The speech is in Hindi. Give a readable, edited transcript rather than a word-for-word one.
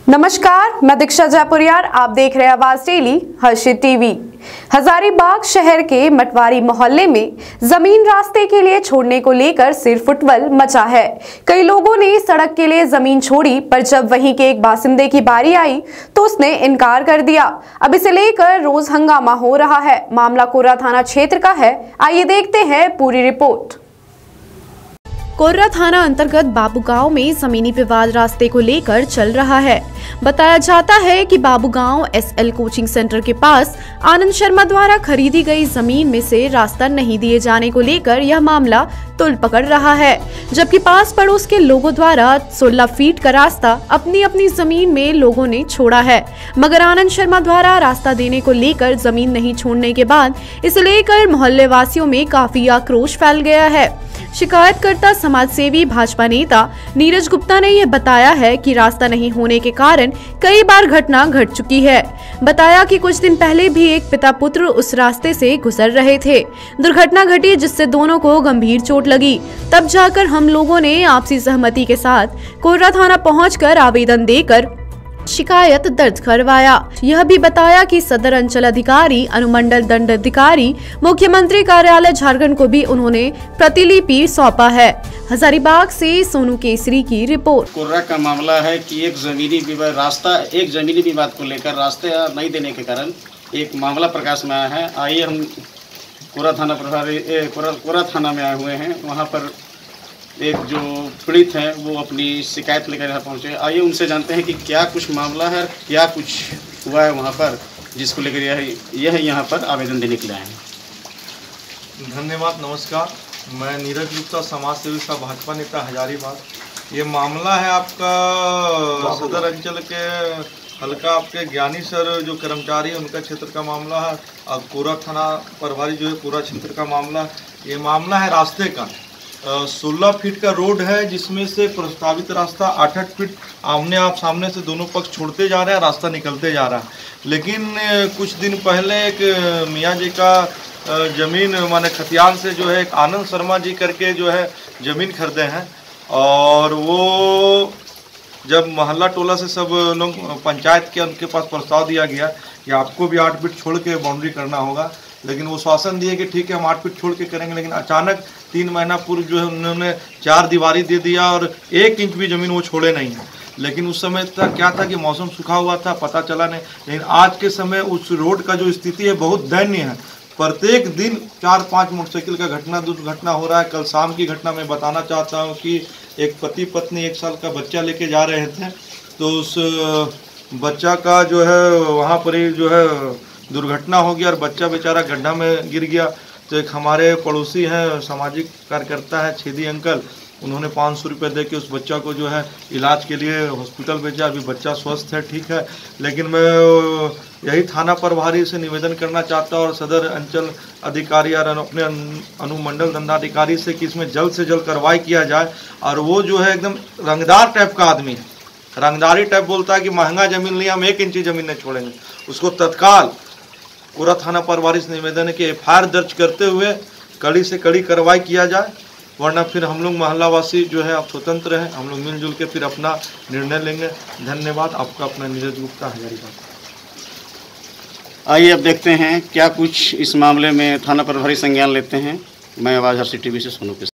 नमस्कार, मैं दीक्षा जयपुरियार। आप देख रहे हैं आवाज डेली हर्षित टीवी। हजारीबाग शहर के मटवारी मोहल्ले में जमीन रास्ते के लिए छोड़ने को लेकर सिर फुटवल मचा है। कई लोगों ने सड़क के लिए जमीन छोड़ी, पर जब वहीं के एक बासिंदे की बारी आई तो उसने इनकार कर दिया। अब इसे लेकर रोज हंगामा हो रहा है। मामला कोर्रा थाना क्षेत्र का है। आइए देखते हैं पूरी रिपोर्ट। कोर्रा थाना अंतर्गत बाबू गांव में जमीनी विवाद रास्ते को लेकर चल रहा है। बताया जाता है कि बाबू गांव SL कोचिंग सेंटर के पास आनंद शर्मा द्वारा खरीदी गई जमीन में से रास्ता नहीं दिए जाने को लेकर यह मामला तुल पकड़ रहा है, जबकि पास पड़ोस के लोगों द्वारा 16 फीट का रास्ता अपनी अपनी जमीन में लोगों ने छोड़ा है, मगर आनंद शर्मा द्वारा रास्ता देने को लेकर जमीन नहीं छोड़ने के बाद इसे लेकर मोहल्ले वासियों में काफी आक्रोश फैल गया है। शिकायतकर्ता समाज सेवी भाजपा नेता नीरज गुप्ता ने यह बताया है कि रास्ता नहीं होने के कारण कई बार घटना घट चुकी है। बताया कि कुछ दिन पहले भी एक पिता पुत्र उस रास्ते से गुजर रहे थे। दुर्घटना घटी जिससे दोनों को गंभीर चोट लगी। तब जाकर हम लोगों ने आपसी सहमति के साथ कोर्रा थाना पहुंचकर आवेदन देकर शिकायत दर्ज करवाया। यह भी बताया कि सदर अंचल अधिकारी, अनुमंडल दंडाधिकारी, मुख्यमंत्री कार्यालय झारखंड को भी उन्होंने प्रतिलिपि सौंपा है। हजारीबाग से सोनू केसरी की रिपोर्ट। कोर्रा का मामला है कि एक जमीनी विवाद को लेकर रास्ते नहीं देने के कारण एक मामला प्रकाश में आया है। आइए हम कोर्रा थाना में आए हुए हैं। वहाँ पर एक जो पीड़ित हैं वो अपनी शिकायत लेकर यहाँ पहुँचे। आइए उनसे जानते हैं कि क्या कुछ मामला है, क्या कुछ हुआ है वहाँ पर, जिसको लेकर यह यहाँ पर आवेदन देने के लिए आए हैं। धन्यवाद। नमस्कार, मैं नीरज गुप्ता, समाज सेवी सह भाजपा नेता, हजारीबाग। ये मामला है आपका सदर अंचल के हल्का आपके ज्ञानी सर जो कर्मचारी है उनका क्षेत्र का मामला है। और कोर्रा थाना प्रभारी जो है कोर्रा क्षेत्र का मामला। ये मामला है रास्ते का। 16 फीट का रोड है, जिसमें से प्रस्तावित रास्ता 8-8 फीट आमने सामने से दोनों पक्ष छोड़ते जा रहे हैं, रास्ता निकलते जा रहा है। लेकिन कुछ दिन पहले एक मियाँ जी का ज़मीन माने खतियान से जो है एक आनंद शर्मा जी करके जो है ज़मीन खरीदे हैं। और वो जब मोहल्ला टोला से सब लोग पंचायत के उनके पास प्रस्ताव दिया गया कि आपको भी 8 फीट छोड़ के बाउंड्री करना होगा, लेकिन वो शासन दिए कि ठीक है हम 8 फीट छोड़ के करेंगे। लेकिन अचानक 3 महीना पूर्व जो है उन्होंने 4 दीवारी दे दिया और 1 इंच भी ज़मीन वो छोड़े नहीं है। लेकिन उस समय क्या था कि मौसम सूखा हुआ था, पता चला नहीं। लेकिन आज के समय उस रोड का जो स्थिति है बहुत दयनीय है। प्रत्येक दिन 4-5 मोटरसाइकिल का दुर्घटना हो रहा है। कल शाम की घटना मैं बताना चाहता हूँ कि एक पति पत्नी 1 साल का बच्चा लेके जा रहे थे, तो उस बच्चा का जो है वहाँ पर ही जो है दुर्घटना हो गया और बच्चा बेचारा गड्ढा में गिर गया। तो एक हमारे पड़ोसी हैं, सामाजिक कार्यकर्ता है छेदी अंकल, उन्होंने 500 रुपये दे के उस बच्चा को जो है इलाज के लिए हॉस्पिटल भेजा। अभी बच्चा स्वस्थ है, ठीक है। लेकिन मैं यही थाना प्रभारी से निवेदन करना चाहता हूँ और सदर अंचल अधिकारी और अपने अनुमंडल दंडाधिकारी से कि इसमें जल्द से जल्द कार्रवाई किया जाए। और वो जो है एकदम रंगदार टाइप का आदमी है, रंगदारी टाइप बोलता है कि महंगा ज़मीन लिया हम 1 इंची ज़मीन नहीं छोड़ेंगे। उसको तत्काल कोर्रा थाना प्रभारी से निवेदन है कि FIR दर्ज करते हुए कड़ी से कड़ी कार्रवाई किया जाए, वरना फिर हम लोग मोहल्लावासी जो है आप स्वतंत्र हैं, हम लोग मिलजुल के फिर अपना निर्णय लेंगे। धन्यवाद। आपका अपना नीरज गुप्ता, हजारीबाग। आइए अब देखते हैं क्या कुछ इस मामले में थाना प्रभारी संज्ञान लेते हैं। मैं आवाज हर्षित टीवी से सोनू।